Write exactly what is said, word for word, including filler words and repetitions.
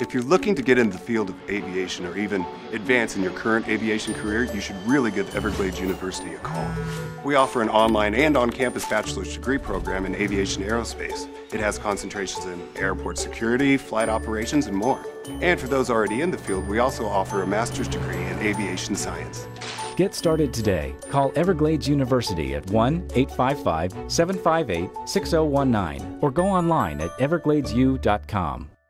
If you're looking to get into the field of aviation or even advance in your current aviation career, you should really give Everglades University a call. We offer an online and on-campus bachelor's degree program in aviation aerospace. It has concentrations in airport security, flight operations, and more. And for those already in the field, we also offer a master's degree in aviation science. Get started today. Call Everglades University at one eight five five, seven five eight, six zero one nine or go online at everglades u dot com.